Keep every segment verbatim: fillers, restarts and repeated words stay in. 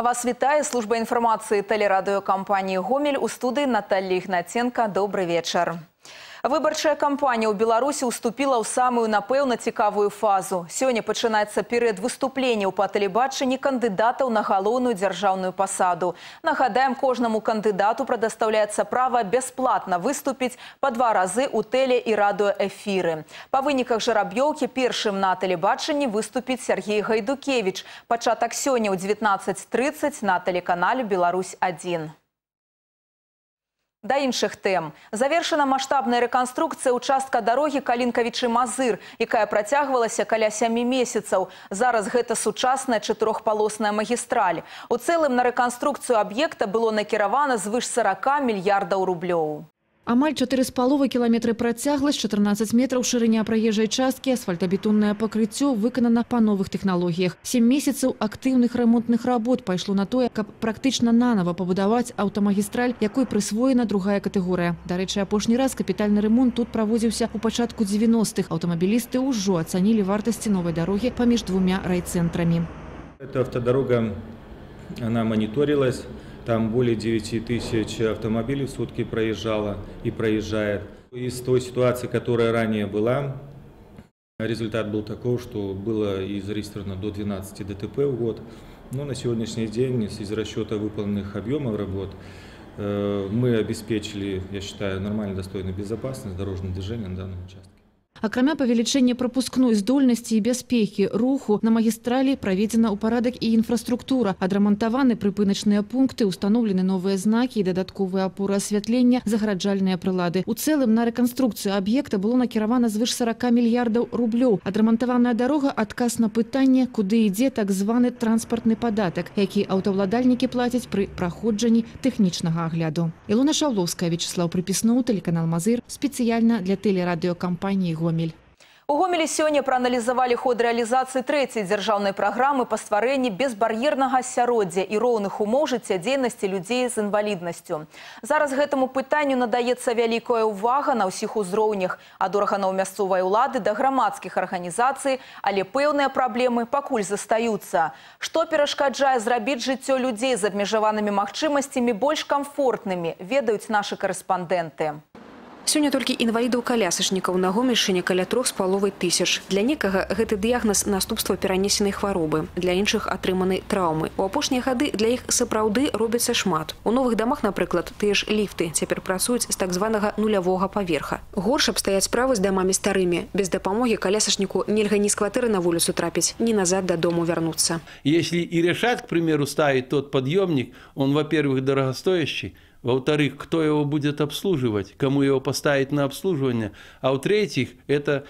Вас вітае служба інфармацыі тэлерадыёкампаніі «Гомель», у студыі Наталья Ігнаценка. Добрый вечер. Выбарчая кампанія ў Беларусі уступила ў самую, напэўна, цікавую фазу. Сёння пачынаецца перыяд выступленняў па тэлебачанні кандыдатаў на галоўную дзяржаўную пасаду. Нагадаем, кожнаму кандыдату прадастаўляецца права бясплатна выступіць па два разы ў тэле- і радыёэфіры. Па выніках жараб'ёўкі першым на тэлебачанні выступіць Сергей Гайдукевич. Пачатак сёння ў дзевятнаццаць трыццаць на тэлеканале «Беларусь один». Да іншых тэм. Завершена маштабная рэканструкцыя участка дарогі Калінкавічы-Мазыр, якая працягвалася каля сямі месяцаў. Зараз гэта сучасная чатырохпалосная магістраль. У цэлым на рэканструкцыю аб'екта было накіравана звыш сарака мільярдаў рублёў. Амаль чатыры з паловай кіламетры працягласць, чатырнаццаць метраў шырыня праезжай часткі, асфальтабетоннае пакрыццё выканана па новых тэхналогіях. Сем месяцаў актыўных рамонтных работ пайшло на тое, каб практычна нанова пабудаваць аўтамагістраль, якой прысвоена другая катэгорыя. Дарэчы, апошні раз капітальны ремонт тут праводзіўся ў пачатку дзевяностых. Аўтамабілісты ўжо ацанілі вартасці новай дарогі паміж двумя райцэнтрамі. Эта автодорога, она мониторилась. Там более девяти тысяч автомобилей в сутки проезжало и проезжает. Из той ситуации, которая ранее была, результат был такой, что было и зарегистрировано до двенадцати ДТП в год. Но на сегодняшний день, из расчета выполненных объемов работ, мы обеспечили, я считаю, нормально, достойную безопасность дорожного движения на данном участке. Акрамя павелічэння прапускной здольнасці і бяспекі руху, на магістралі праведзена ў парадак і інфраструктура. Адрамантаваны прыпыначныя пункты, устаноўлены новыя знакі і дадатковыя апоры асвятлення, загараджальныя прылады. У цэлым на рэканструкцыю аб'екта было накіравана звыш сарака мільярдаў рублёў. Адрамантаваная дарога – адказ на пытанне, куды ідзе так званы транспартны падатак, які аўтаўладальнікі плацяць пры праходжанні тэхнічнага агляду. Ілона Шаўлоўская, Вячеслав Прыпісноў, тэлеканал «Мазыр», спецыяльна для тэлерадыёкампаніі «Гомель». У Гомелі сёння прааналізавалі ход рэалізацыі трэцяй дзяржаўнай праграмы па стварэнні безбар'ернага асяроддзя і роўных умоў жыццядзейнасці людзей з інваліднасцю. Зараз гэтаму пытанню надаецца вялікая ўвага на ўсіх узроўнях, ад органаў мясцовай улады да грамадскіх арганізацый, але пэўныя праблемы пакуль застаюцца. Што перашкаджае зрабіць жыццё людзей з абмежаванымі магчымасцямі больш камфортнымі, ведаюць нашы карэспандэнты. Сёння толькі інвалідаў-калясачнікаў на Гомельшчыне каля трох з паловай тысяч. Для некага гэты дыягназ наступства перанесенай хваробы, для іншых атрыманай траўмы. У апошнія гады для іх сапраўды робіцца шмат. У новых дамах, напрыклад, тыя ж ліфты цяпер працуюць з так званага нулявога паверха. Горш абстаяць справы з дамамі старымі. Без дапамогі калясачніку нельга ні з кватэры на вуліцу трапіць, ні назад дадому вярнуцца. Если и решат, к примеру, ставить тот подъемник, он, во-первых, дорогостоящий, во-вторых, кто его будет обслуживать, кому его поставить на обслуживание. А в-третьих, это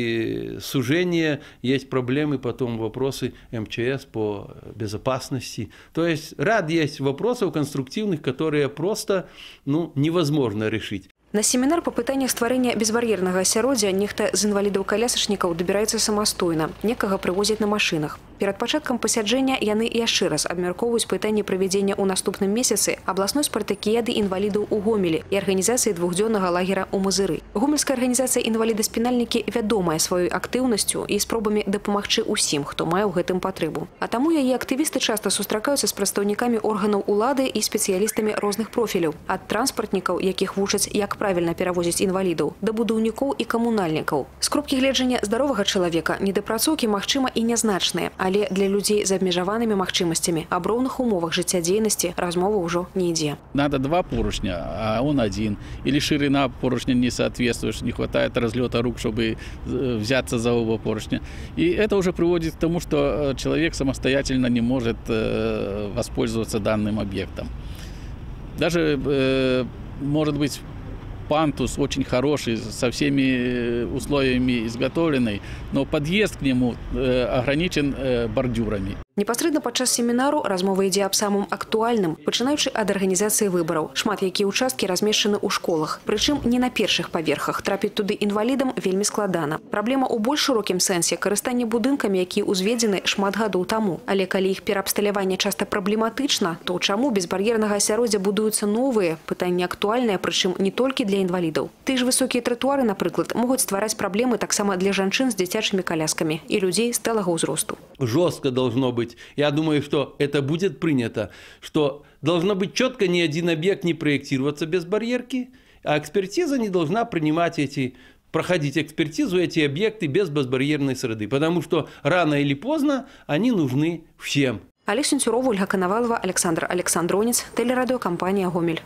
и сужение, есть проблемы, потом вопросы эм че эс по безопасности. То есть ряд есть вопросов конструктивных, которые просто ну, невозможно решить. На семінар па пытаннях стварэння безбар'ернага асяроддзя нехта з інвалідаў-калясачнікаў дабіраецца самастойна, некага прывозяць на машынах. Перад пачаткам пасяджэння яны яшчэ раз абмяркоўваюць пытанне правядзення ў наступным месяцы абласной спартакіяды інвалідаў у Гомелі і арганізацыі двухдзённага лагера ў Мазыры. Гомельская арганізацыя інвалідаспінальнікі вядомая сваёй актыўнасцю і спробамі дапамагчы ўсім, хто мае ў гэтым патрэбу. А таму яе актывісты часта сустракаюцца з прадстаўнікамі органаў улады і спецыялістамі розных профіляў, ад транспартнікаў, якіх вучаць, як правильно перавозіць інвалідаў, да будаўнікоў і камунальнікаў. З кропкі гледжання здаровага чалавека недапрацоўкі, магчыма, і нязначныя, але для людзей з абмежаванымі магчымасцямі аб роўных умовах жыццядзейнасці размова ўжо не ідзе. Надо два поручня, а он один. Или ширина поручня не соответствует, не хватает разлета рук, чтобы взяться за оба поручня. И это уже приводит к тому, что человек самостоятельно не может воспользоваться данным объектом. Даже, может быть, пантус очень хороший, со всеми условиями изготовленный, но подъезд к нему ограничен бордюрами. Непасрэдна падчас семінару размова ідзе аб самым актуальным, пачынаючы ад арганізацыі выбараў. Шмат якія ўчасткі размешчаны ў школах. Прычым не на першых паверхах. Трапіць туды інвалідам вельмі складана. Праблема ў больш шырокім сэнсе карыстанне будынкамі, якія ўзведзены шмат гадоў таму. Але калі іх пераабсталяванне часта праблематычна, то чаму без бар'ернага асяроддзя будуюцца новыя? Пытанне актуальнае, прычым не толькі для інвалідаў. Тыя ж высокія тратуары, напрыклад, могуць ствараць праблемы таксама для жанчын з дзіцячымі коляскамі і людзей сталага ўзросту. Жестко должно быть быть, я думаю, что это будет принято, что должно быть четко ни один объект не проектироваться без барьерки, а экспертиза не должна принимать эти, проходить экспертизу эти объекты без безбарьерной среды, потому что рано или поздно они нужны всем. Олег Сентюров, Ольга Коновалова, Александр Александронец, телерадиокомпания «Гомель».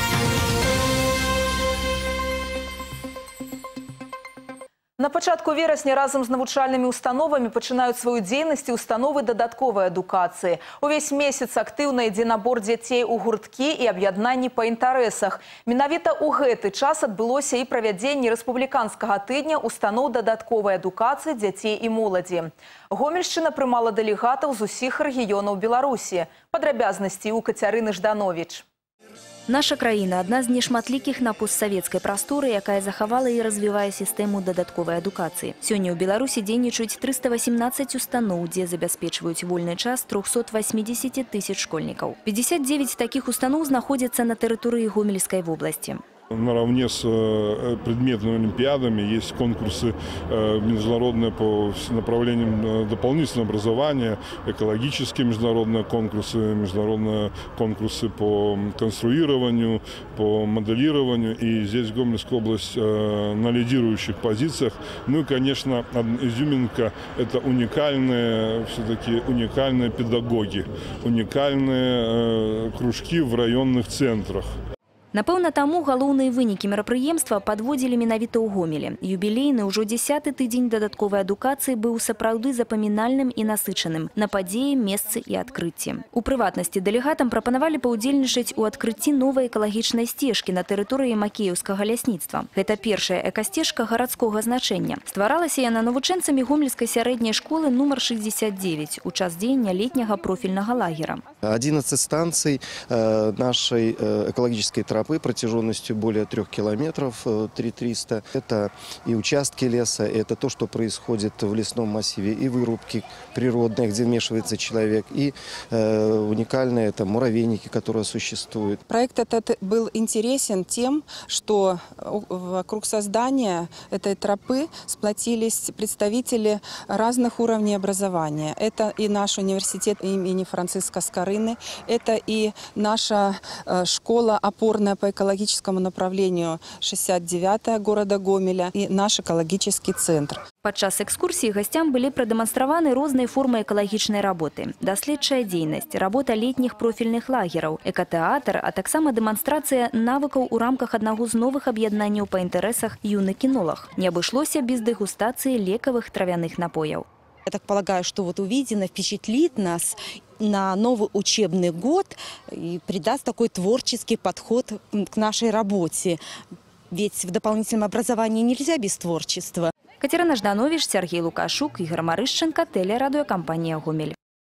На пачатку верасня разом з навучальнымі установамі пачынаюць сваю дзейнасць і установы дадатковай адукацыі. Увесь месяц актыўна ідзе набор дзяцей у гурткі і аб'яднанні па інтарэсах. Менавіта ў гэты час адбылося і правядзенне рэспубліканскага тыдня устаноў дадатковай адукацыі дзяцей і моладзі. Гомельшчына прымала дэлегатаў з усіх рэгіёнаў Беларусі. Падрабязнасці ў Кацярыны Жданович. Наша краіна – одна з нешматлікіх на постсавецкай прасторы, якая захавала і развівае сістэму дадатковай адукацыі. Сёння ў Беларусі дзейнічаюць трыста васемнаццаць устаноў, дзе забяспечваюць вольны час трохсот васьмідзесяці тысяч школьнікаў. пятьдесят девять такіх устаноў знаходзяцца на тэрыторыі Гомельскай вобласці. Наравне с предметными олимпиадами есть конкурсы международные по направлениям дополнительного образования, экологические международные конкурсы, международные конкурсы по конструированию, по моделированию. И здесь Гомельская область на лидирующих позициях. Ну и, конечно, изюминка – это уникальные, все-таки уникальные педагоги, уникальные кружки в районных центрах. Напэўна, таму галоўныя вынікі мерапрыемства падводзілі менавіта ў Гомелі. Юбілейны ўжо дзясяты тыдзень дадатковай адукацыі быў сапраўды запамінальным і насычаным на падзеі, месцы і адкрыцці. У прыватнасці дэлегатам прапанавалі паўдзельнічаць у адкрыцці новай экалагічнай сцежкі на тэрыторыі Макееўскага лясніцтва. Гэта першая экасцежка гарадскога значэння. Стваралася яна навучэнцамі Гомельскай сярэдняй школы нумар шестьдесят девять у час дзеяння летняга профільнага лагера. одиннадцать станций э, нашей э, экологической тропы протяженностью более трех километров, три тысячи триста. Это и участки леса, это то, что происходит в лесном массиве, и вырубки природные, где вмешивается человек, и э, уникальные это муравейники, которые существуют. Проект этот был интересен тем, что вокруг создания этой тропы сплотились представители разных уровней образования. Это и наш университет имени Франциска Скорыны, это и наша э, школа опорная по экологическому направлению шестьдесят девятая города Гомеля и наш экологический центр. Падчас экскурсии гостям были продемонстраваны розныя формы экалагічнай работы. Даследчая дзейнасць, работа летніх профільных лагераў, экатэатр, а таксама дэманстрацыя навыкаў у рамках аднаго з новых аб'яднанняў па інтарэсах юны кінолог. Не абышлося без дэгустацыі лекавых травяных напояў. Я так полагаю, что вот увидено впечатлит нас на новый учебный год и придаст такой творческий подход к нашей работе. Ведь в дополнительном образовании нельзя без творчества. Катерина Жданович, Сергей Лукашук, Игорь Марышченко, телерадиокомпания «Гомель».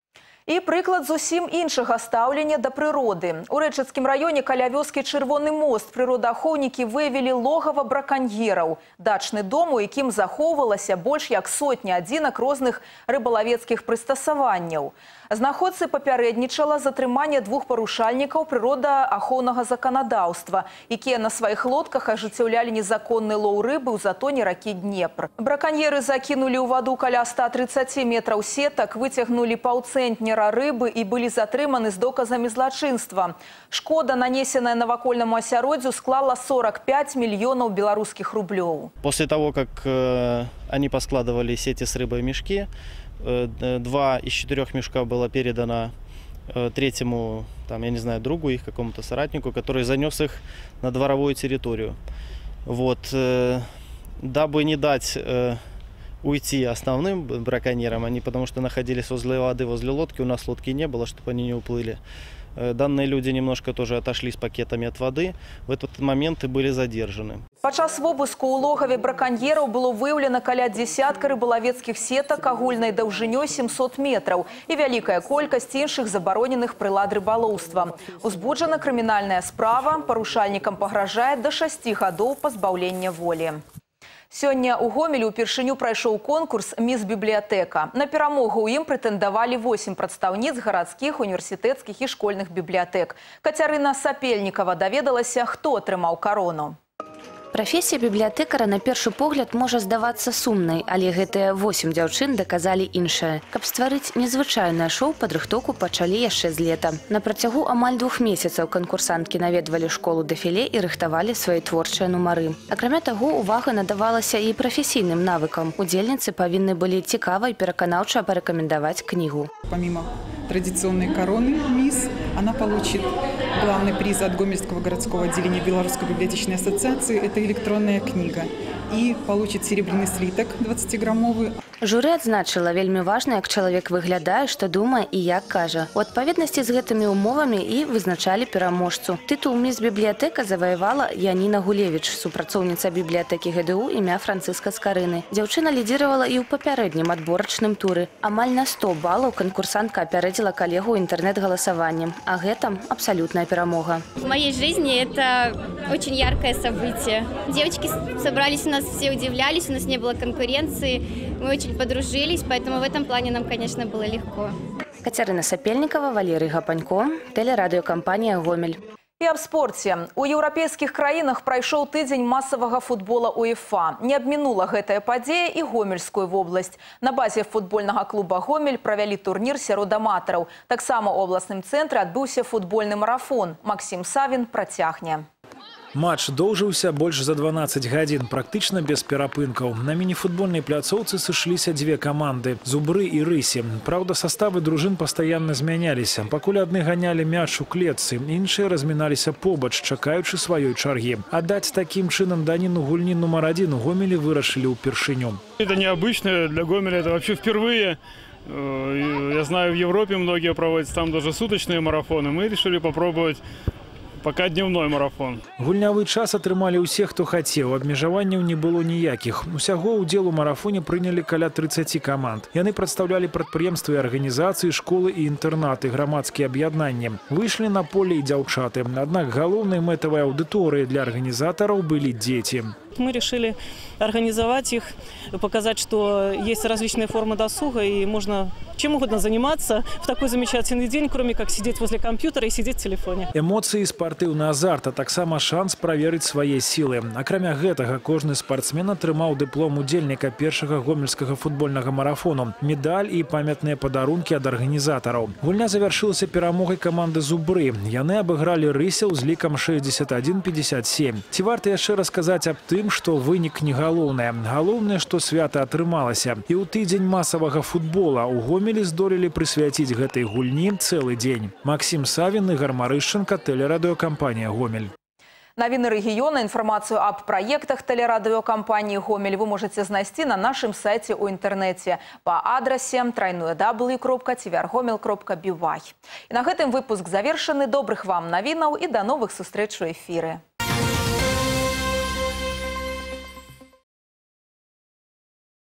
І прыклад зусім іншага стаўлення да прыроды. У Рэчыцкім раёне каля вёскі Чырвоны мост прыродаахоўнікі выявілі логава браканьераў. Дачны дом, у якім захоўвалася больш як сотня адзінак розных рыбалавецкіх прыстасаванняў. Знаходцы папярэднічала затрыманне двух парушальнікаў прыродаахоўнага заканадаўства, якія на сваіх лодках ажыццяўлялі незаконны лоў рыбы ў затоне ракі Днепр. Браканьеры закінулі ў ваду каля ста тридцати метраў сетак, выцягнулі паўцэнтнера рыбы і былі затрыманы з доказамі злачынства. Шкода, нанесеная навакольнаму асяроддзю, склала сорок пять миллионов белорусских рублёў. После того, как э, они поскладывали сети с рыбой в мешки, э, два из четырех мешка было передано э, третьему, там, я не знаю, другу их, какому-то соратнику, который занес их на дворовую территорию. Вот, э, дабы не дать э, уйти основным браконьерам, они потому что находились возле воды, возле лодки, у нас лодки не было, чтобы они не уплыли. Данные люди немножко тоже отошли с пакетами от воды. В этот момент и были задержаны. Падчас вобыску ў логаве браканьераў было выяўлена каля дзесятка рыбалавецкіх сетак агульнай даўжынёй семьсот метраў і вялікая колькасць іншых забароненых прылад рыбалоўства. Узбуджана крымінальная справа, парушальнікам пагражае да шасці гадоў пазбаўлення волі. Сёння ў Гомелі ўпершыню прайшоў конкурс «Міс Бібліятэка». На перамогу ў ім прэтэндавалі восемь прадстаўніц гарадскіх, універсітэцкіх і школьных бібліятэк. Кацярына Сапельнікава даведалася, хто атрымаў карону. Прафесія бібліятэкара на першы погляд можа здавацца сумнай, але гэтыя восем дзяўчын даказалі іншае. Каб стварыць незвычайнае шоу, падрыхтоўку пачалі яшчэ з лета. На працягу амаль двух месяцаў канкурсанткі наведвалі школу дэфіле і рыхтавалі свае творчыя нумары. Акрамя таго, увага надавалася і прафесійным навыкам. Удзельніцы павінны былі цікава і пераканаўча парэкамендаваць кнігу. Помимо традиционной короны «Мисс», она получит главный приз от Гомельского городского отделения Белорусской библиотечной ассоциации. Это электронная книга. И получит серебряный слиток двадцатиграммовый. Журы адзначыла вельмі важна, як чалавек выглядае, што думае і як кажа. У адпаведнасці з гэтымі умовамі і вызначалі пераможцу. Тытул «Мисс бібліятэка» заваявала Яніна Гулевіч, супрацоўніца бібліятэкі ГДУ імя Францыска Скарыны. Дзяўчына лідзіравала і ў папярэднім адборачным туры. Амаль на сто балаў канкурсантка апярэдзіла калегу інтэрнэт-галасаваннем. А гэта абсалютная перамога. В моей жизни это очень яркое событие. Девочки собрались у нас, все удивлялись, у нас не было конкуренции. Мы очень подружились, поэтому в этом плане нам, конечно, было легко. Катерина Сапельникова, Валерий Гапанько, телерадиокомпания «Гомель». І аб спорце. У еўрапейскіх краінах прайшоў тыдзень масавага футбола УЕФА. Не абмінула гэтая падзея і гомельскую вобласць. На базе футбольнага клуба «Гомель» правялі турнір сярод аматараў. Таксама ў абласным цэнтры адбыўся футбольны марафон. Максим Савін працягне. Матч доўжыўся больш за дванаццаць гадзін, практычна без перапынкаў. На мініфутбольнай пляцоўцы сышліся дзве каманды – «Зубры» і «Рысі». Праўда, саставы дружын пастаянна змяняліся. Пакуль адны ганялі мяч у клетцы, іншыя разміналіся побач, чакаючы сваёй чаргі. Аддаць такім чынам даніну гульні нумар адзін у Гомелі вырашылі ўпершыню. Это необычно для Гомеля, это вообще впервые. Я знаю, в Европе многие проводят там даже суточные марафоны. Мы решили попробовать пока дневной марафон. Гульнявы час атрымалі ўсе, хто хацеў. Абмежаванняў не было ніякіх. Усяго ўдзел у марафоне прынялі каля трыццаці каманд. Яны прадстаўлялі прадпрыемствы, арганізацыі, школы і інтэрнаты, грамадскія аб'яднанні. Выйшлі на поле і дзяўчаты. Аднак галоўнай мэтавай аўдыторыяй для арганізатараў былі дзеці. Мы решили организовать их, показать, что есть различные формы досуга и можно чем угодно заниматься в такой замечательный день, кроме как сидеть возле компьютера и сидеть в телефоне. Эмоции, спартыўны азарт, а таксама шанс праверыць свае сілы. Акрамя гэтага, кожны спартсмен атрымаў дыплом удзельніка першага гомельскага футбольнага марафону, медаль і памятныя падарункі ад арганізатараў. Гульня завяршылася перамогай каманды «Зубры». Яны абыгралі «Рысяў» з лікам шэсцьдзесят адзін пятьдесят семь. Ці варта яшчэ расказаць аб тым, што вынік не галоўнае. Галоўнае, што свята атрымалася. І ў тыдзень масавага футбола у Гомелі здолелі прысвяціць гэтай гульні цэлы дзень. Максим Савін, Ігор Марышченко, телерадиокомпания «Гомель». Навіны рэгіёна, інфармацыю аб праектах тэлерадыёкампаніі «Гомель» вы можете знайсці на нашым сайце ў інтэрнэце па адрасе трайное дабл ю кропка цівергомель кропка бівай. І на гэтым выпуск завершаны. Добрых вам навінаў і да новых сустрэч у эфіры.